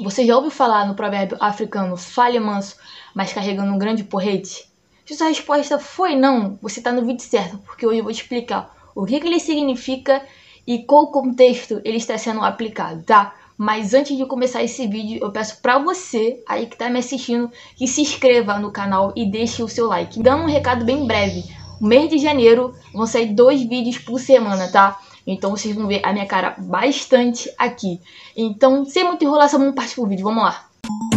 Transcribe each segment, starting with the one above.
Você já ouviu falar no provérbio africano, fale manso, mas carregando um grande porrete? Se sua resposta foi não, você está no vídeo certo, porque hoje eu vou te explicar o que ele significa e qual contexto ele está sendo aplicado, tá? Mas antes de começar esse vídeo, eu peço pra você aí que tá me assistindo que se inscreva no canal e deixe o seu like. Dando um recado bem breve, no mês de janeiro vão sair 2 vídeos por semana, tá? Então vocês vão ver a minha cara bastante aqui. Então, sem muita enrolação, vamos partir pro vídeo, vamos lá.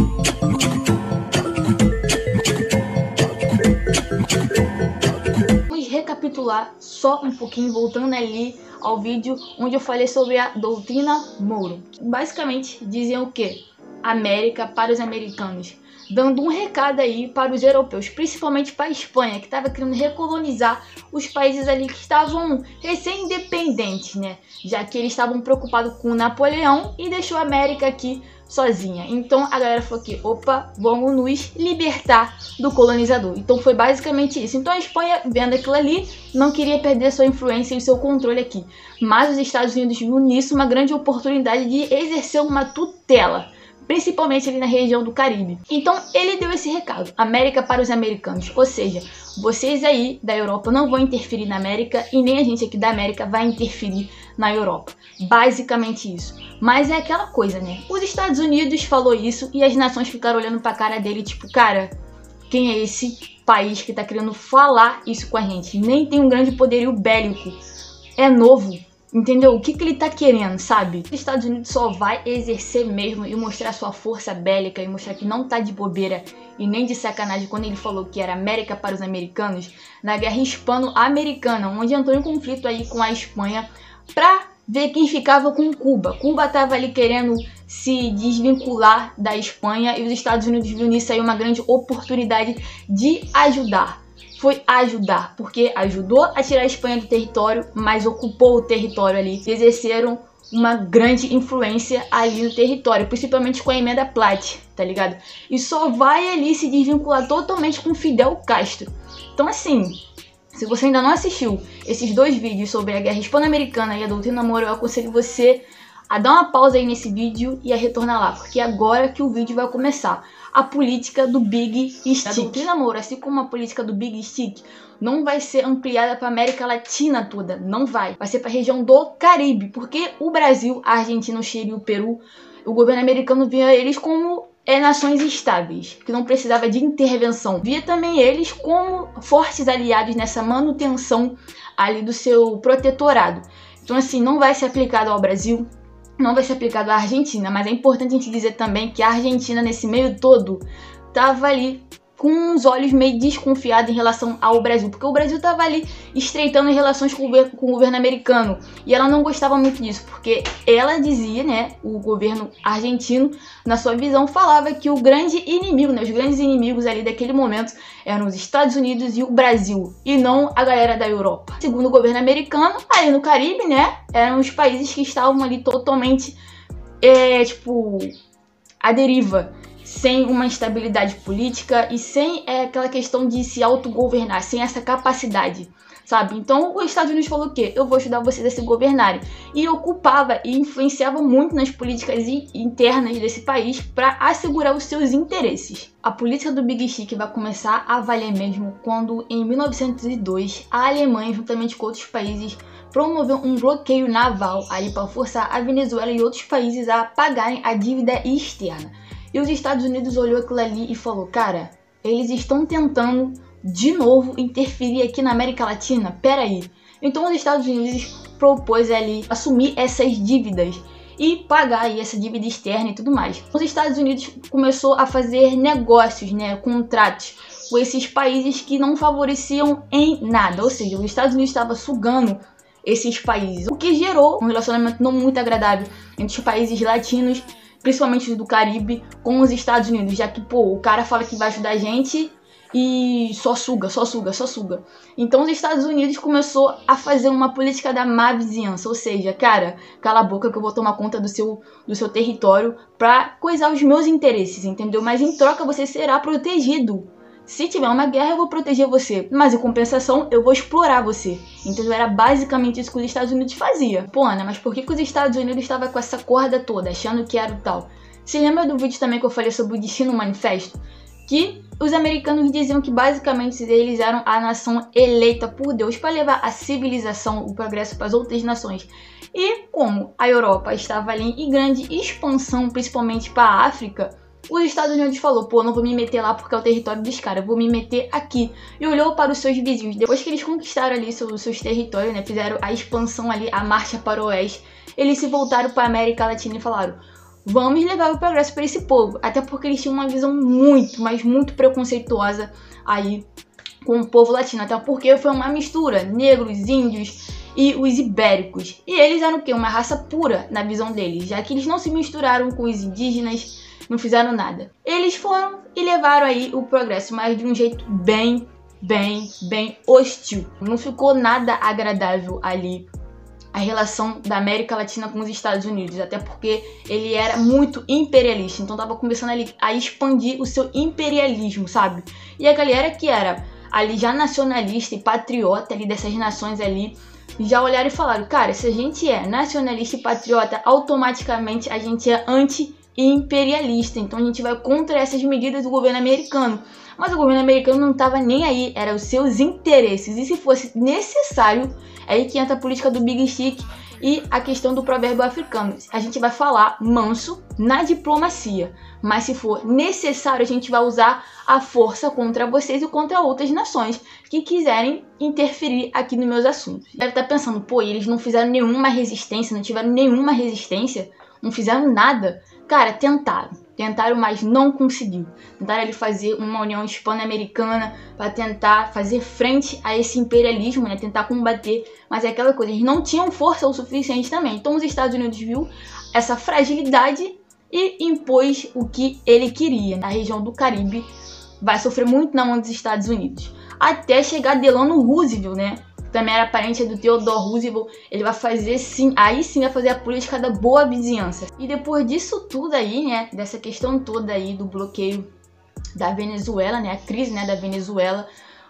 Vamos recapitular só um pouquinho, voltando ali ao vídeo onde eu falei sobre a doutrina Monroe. Basicamente diziam o quê? América para os americanos, dando um recado aí para os europeus, principalmente para a Espanha, que estava querendo recolonizar os países ali que estavam recém-independentes, né? Já que eles estavam preocupados com Napoleão e deixou a América aqui sozinha. Então a galera falou que, opa, vamos nos libertar do colonizador. Então foi basicamente isso. Então a Espanha, vendo aquilo ali, não queria perder sua influência e seu controle aqui. Mas os Estados Unidos viu nisso uma grande oportunidade de exercer uma tutela, principalmente ali na região do Caribe. Então ele deu esse recado, América para os americanos, ou seja, vocês aí da Europa não vão interferir na América e nem a gente aqui da América vai interferir na Europa. Basicamente isso. Mas é aquela coisa, né? Os Estados Unidos falou isso e as nações ficaram olhando pra cara dele, tipo, cara, quem é esse país que tá querendo falar isso com a gente? Nem tem um grande poderio bélico, é novo. Entendeu? O que ele tá querendo, sabe? Os Estados Unidos só vai exercer mesmo e mostrar sua força bélica e mostrar que não tá de bobeira e nem de sacanagem quando ele falou que era América para os americanos na guerra hispano-americana, onde entrou em conflito aí com a Espanha pra ver quem ficava com Cuba. Cuba tava ali querendo se desvincular da Espanha e os Estados Unidos viu nisso aí uma grande oportunidade de ajudar. Foi ajudar, porque ajudou a tirar a Espanha do território, mas ocupou o território ali. Exerceram uma grande influência ali no território, principalmente com a emenda Platt, tá ligado? E só vai ali se desvincular totalmente com Fidel Castro. Então assim, se você ainda não assistiu esses 2 vídeos sobre a guerra hispano-americana e a doutrina Monroe, eu aconselho você a dar uma pausa aí nesse vídeo e a retornar lá, porque é agora que o vídeo vai começar. A política do Big Stick. A doutrina Monroe, assim como a política do Big Stick, não vai ser ampliada para a América Latina toda, não vai. Vai ser para a região do Caribe, porque o Brasil, a Argentina, o Chile e o Peru, o governo americano via eles como nações estáveis, que não precisava de intervenção. Via também eles como fortes aliados nessa manutenção ali do seu protetorado. Então assim, não vai ser aplicado ao Brasil, não vai ser aplicado à Argentina, mas é importante a gente dizer também que a Argentina, nesse meio todo, tava ali com os olhos meio desconfiados em relação ao Brasil, porque o Brasil tava ali estreitando as relações com o governo americano, e ela não gostava muito disso, porque ela dizia, né, o governo argentino, na sua visão, falava que o grande inimigo, né, os grandes inimigos ali daquele momento eram os Estados Unidos e o Brasil, e não a galera da Europa. Segundo o governo americano, ali no Caribe, né, eram os países que estavam ali totalmente, à deriva, sem uma estabilidade política e sem aquela questão de se autogovernar, sem essa capacidade, sabe? Então os Estados Unidos falou o quê? Eu vou ajudar vocês a se governarem. E ocupava e influenciava muito nas políticas internas desse país para assegurar os seus interesses. A política do Big Stick vai começar a valer mesmo quando, em 1902, a Alemanha, juntamente com outros países, promoveu um bloqueio naval ali para forçar a Venezuela e outros países a pagarem a dívida externa. E os Estados Unidos olhou aquilo ali e falou, cara, eles estão tentando de novo interferir aqui na América Latina? Peraí. Então os Estados Unidos propôs ali assumir essas dívidas e pagar aí essa dívida externa e tudo mais. Os Estados Unidos começou a fazer negócios, né, contratos com esses países que não favoreciam em nada. Ou seja, os Estados Unidos estava sugando esses países, o que gerou um relacionamento não muito agradável entre os países latinos, principalmente do Caribe, com os Estados Unidos, já que, pô, o cara fala que vai ajudar a gente e só suga. Então os Estados Unidos começou a fazer uma política da má vizinhança, ou seja, cara, cala a boca que eu vou tomar conta do seu território pra coisar os meus interesses, entendeu? Mas em troca você será protegido. Se tiver uma guerra, eu vou proteger você, mas em compensação, eu vou explorar você. Então era basicamente isso que os Estados Unidos faziam. Pô, Ana, mas por que os Estados Unidos estavam com essa corda toda, achando que era o tal? Se lembra do vídeo também que eu falei sobre o Destino Manifesto? Que os americanos diziam que basicamente eles eram a nação eleita por Deus para levar a civilização, o progresso para as outras nações. E como a Europa estava ali em grande expansão, principalmente para a África, os Estados Unidos falou, pô, não vou me meter lá porque é o território dos caras, vou me meter aqui. E olhou para os seus vizinhos. Depois que eles conquistaram ali seus territórios, né, fizeram a expansão ali, a marcha para o oeste, eles se voltaram para a América Latina e falaram, vamos levar o progresso para esse povo. Até porque eles tinham uma visão muito, mas muito preconceituosa aí com o povo latino. Até porque foi uma mistura, negros, índios e os ibéricos. E eles eram o quê? Uma raça pura na visão deles, já que eles não se misturaram com os indígenas, não fizeram nada. Eles foram e levaram aí o progresso, mas de um jeito bem hostil. Não ficou nada agradável ali a relação da América Latina com os Estados Unidos, até porque ele era muito imperialista, então tava começando ali a expandir o seu imperialismo, sabe? E a galera que era ali já nacionalista e patriota ali dessas nações ali, já olharam e falaram, cara, se a gente é nacionalista e patriota, automaticamente a gente é anti-imperialista, então a gente vai contra essas medidas do governo americano. Mas o governo americano não estava nem aí, eram os seus interesses, e se fosse necessário, é aí que entra a política do Big Stick e a questão do provérbio africano. A gente vai falar manso na diplomacia, mas se for necessário, a gente vai usar a força contra vocês e contra outras nações que quiserem interferir aqui nos meus assuntos. Deve estar pensando, pô, eles não fizeram nenhuma resistência, não tiveram nenhuma resistência, não fizeram nada. Cara, tentaram, mas não conseguiu. Tentaram ali fazer uma união hispano-americana para tentar fazer frente a esse imperialismo, né? Tentar combater, mas é aquela coisa, eles não tinham força o suficiente também. Então os Estados Unidos viu essa fragilidade e impôs o que ele queria. A região do Caribe vai sofrer muito na mão dos Estados Unidos. Até chegar Delano Roosevelt, né? Também era parente do Theodore Roosevelt, ele vai fazer sim, aí sim vai fazer a política da boa vizinhança. E depois disso tudo aí, né, dessa questão toda aí do bloqueio da Venezuela, né, a crise, né, da Venezuela,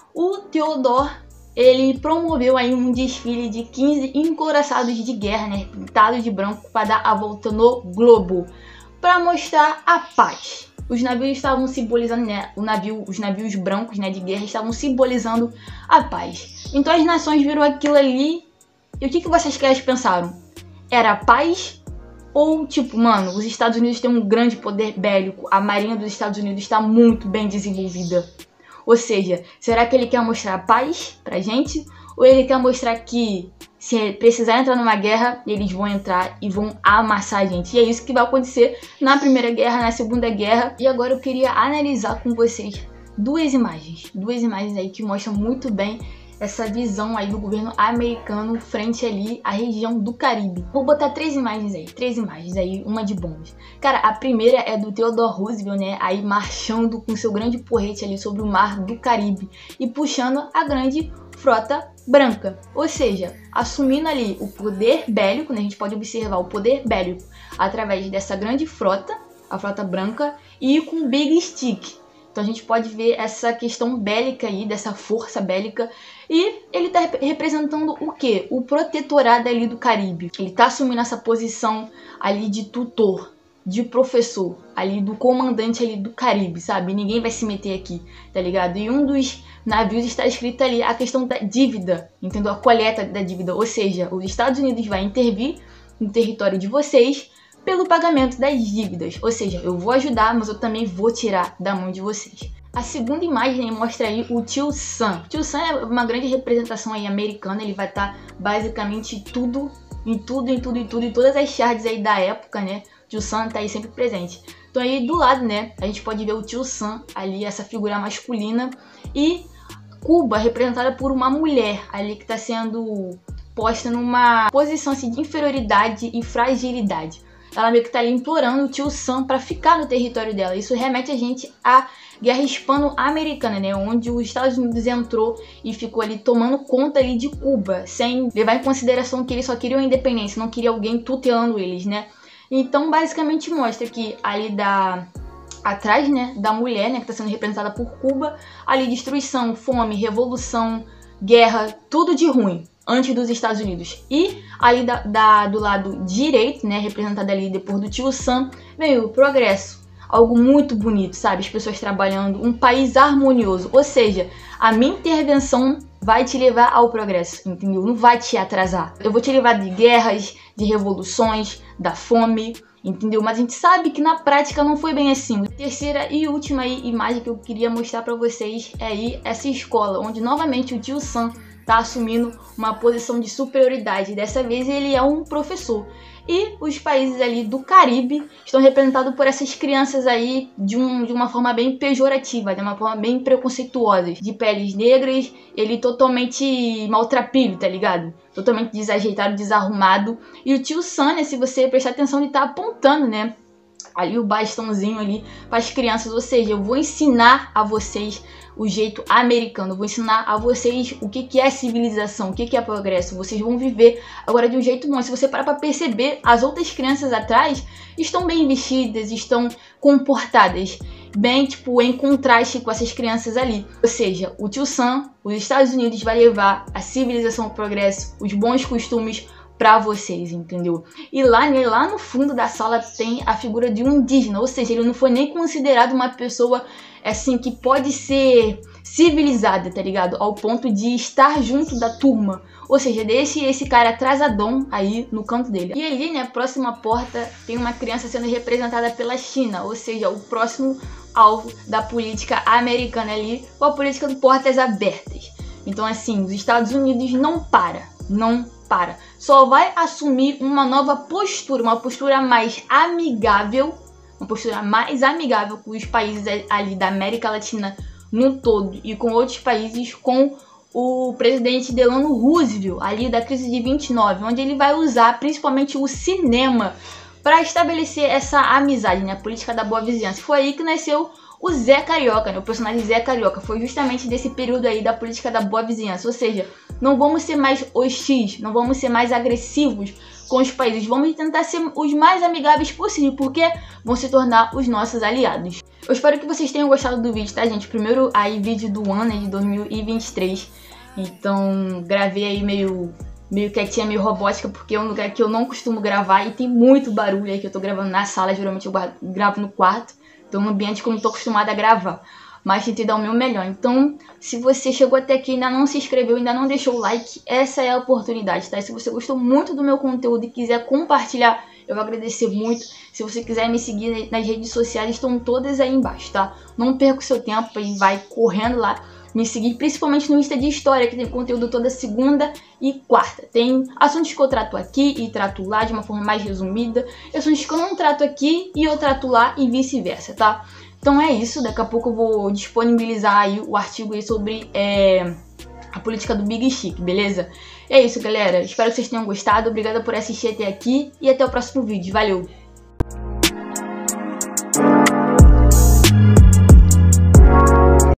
o Theodore, ele promoveu aí um desfile de 15 encouraçados de guerra, né, pintados de branco para dar a volta no globo, para mostrar a paz. Os navios estavam simbolizando, né, os navios brancos, né, de guerra estavam simbolizando a paz. Então as nações viram aquilo ali e o que vocês pensaram? Era paz ou tipo, mano, os Estados Unidos têm um grande poder bélico, a marinha dos Estados Unidos está muito bem desenvolvida. Ou seja, será que ele quer mostrar paz pra gente? Ou ele quer mostrar que se precisar entrar numa guerra, eles vão entrar e vão amassar a gente. E é isso que vai acontecer na Primeira Guerra, na Segunda Guerra. E agora eu queria analisar com vocês duas imagens aí que mostram muito bem essa visão aí do governo americano frente ali à região do Caribe. Vou botar três imagens aí, uma de bônus. Cara, a primeira é do Theodore Roosevelt, né, aí marchando com seu grande porrete ali sobre o mar do Caribe e puxando a grande frota branca, ou seja, assumindo ali o poder bélico, né, a gente pode observar o poder bélico através dessa grande frota, a frota branca, e com o Big Stick. Então a gente pode ver essa questão bélica aí, dessa força bélica, e ele está representando o quê? O protetorado ali do Caribe. Ele está assumindo essa posição ali de tutor, de professor, ali do comandante ali do Caribe, sabe? Ninguém vai se meter aqui, tá ligado? E um dos navios está escrito ali a questão da dívida, entendeu? A coleta da dívida, ou seja, os Estados Unidos vai intervir no território de vocês pelo pagamento das dívidas, ou seja, eu vou ajudar, mas eu também vou tirar da mão de vocês. A segunda imagem mostra aí o Tio Sam. O Tio Sam é uma grande representação aí americana, ele vai estar basicamente em todas as charts aí da época, né? O Tio Sam tá aí sempre presente. Então aí do lado, né, a gente pode ver o Tio Sam ali, essa figura masculina, e Cuba representada por uma mulher ali que está sendo posta numa posição assim, de inferioridade e fragilidade. Ela meio que tá ali implorando o Tio Sam para ficar no território dela. Isso remete a gente à Guerra Hispano-Americana, né? Onde os Estados Unidos entrou e ficou ali tomando conta ali de Cuba, sem levar em consideração que eles só queriam a independência, não queria alguém tutelando eles, né? Então, basicamente mostra que ali atrás, né, da mulher, né, que está sendo representada por Cuba, ali destruição, fome, revolução, guerra, tudo de ruim. antes dos Estados Unidos. E ali do lado direito, né, representado ali depois do tio Sam, veio o progresso. Algo muito bonito, sabe? As pessoas trabalhando, um país harmonioso. Ou seja, a minha intervenção vai te levar ao progresso, entendeu? Não vai te atrasar. Eu vou te levar de guerras, de revoluções, da fome, entendeu? Mas a gente sabe que na prática não foi bem assim. A terceira e última imagem que eu queria mostrar pra vocês é aí essa escola, onde novamente o tio Sam tá assumindo uma posição de superioridade. Dessa vez ele é um professor. E os países ali do Caribe estão representados por essas crianças aí de uma forma bem pejorativa, de uma forma bem preconceituosa. De peles negras, ele totalmente maltrapilho, tá ligado? Totalmente desajeitado, desarrumado. E o tio Sam, né, se você prestar atenção, ele tá apontando, né, ali o bastãozinho ali para as crianças. Ou seja, eu vou ensinar a vocês o jeito americano, eu vou ensinar a vocês o que é civilização, o que é progresso. Vocês vão viver agora de um jeito bom. Se você parar para perceber, as outras crianças atrás estão bem vestidas, estão comportadas, bem, tipo, em contraste com essas crianças ali. Ou seja, o tio Sam, os Estados Unidos, vai levar a civilização, o progresso, os bons costumes pra vocês, entendeu? E lá no fundo da sala tem a figura de um indígena, ou seja, ele não foi nem considerado uma pessoa assim que pode ser civilizada, tá ligado? Ao ponto de estar junto da turma. Ou seja, deixe esse cara atrasadão aí no canto dele. E ali, né, próxima porta, tem uma criança sendo representada pela China, ou seja, o próximo alvo da política americana ali, com a política de portas abertas. Então, assim, os Estados Unidos não para. Só vai assumir uma nova postura, uma postura mais amigável, com os países ali da América Latina no todo e com outros países, com o presidente Delano Roosevelt, ali da crise de 29, onde ele vai usar principalmente o cinema para estabelecer essa amizade, né, a política da boa vizinhança. Foi aí que nasceu o Zé Carioca, né, o personagem Zé Carioca. Foi justamente desse período aí da política da boa vizinhança. Ou seja, não vamos ser mais hostis, não vamos ser mais agressivos com os países. Vamos tentar ser os mais amigáveis possível, porque vão se tornar os nossos aliados. Eu espero que vocês tenham gostado do vídeo, tá, gente? Primeiro aí vídeo do ano, né, de 2023. Então gravei aí meio quietinha, meio robótica, porque é um lugar que eu não costumo gravar e tem muito barulho aí que eu tô gravando na sala. Geralmente eu gravo no quarto. Então, um ambiente que eu não tô acostumada a gravar. Mas tentei dar o meu melhor. Então, se você chegou até aqui e ainda não se inscreveu, ainda não deixou o like, essa é a oportunidade, tá? E se você gostou muito do meu conteúdo e quiser compartilhar, eu vou agradecer muito. Se você quiser me seguir nas redes sociais, estão todas aí embaixo, tá? Não perca o seu tempo e vai correndo lá me seguir, principalmente no Insta de História, que tem conteúdo toda segunda e quarta. Tem assuntos que eu trato aqui e trato lá de uma forma mais resumida, assuntos que eu não trato aqui e eu trato lá e vice-versa, tá? Então é isso, daqui a pouco eu vou disponibilizar aí o artigo aí sobre a política do Big Chic, beleza? É isso, galera. Espero que vocês tenham gostado. Obrigada por assistir até aqui e até o próximo vídeo. Valeu!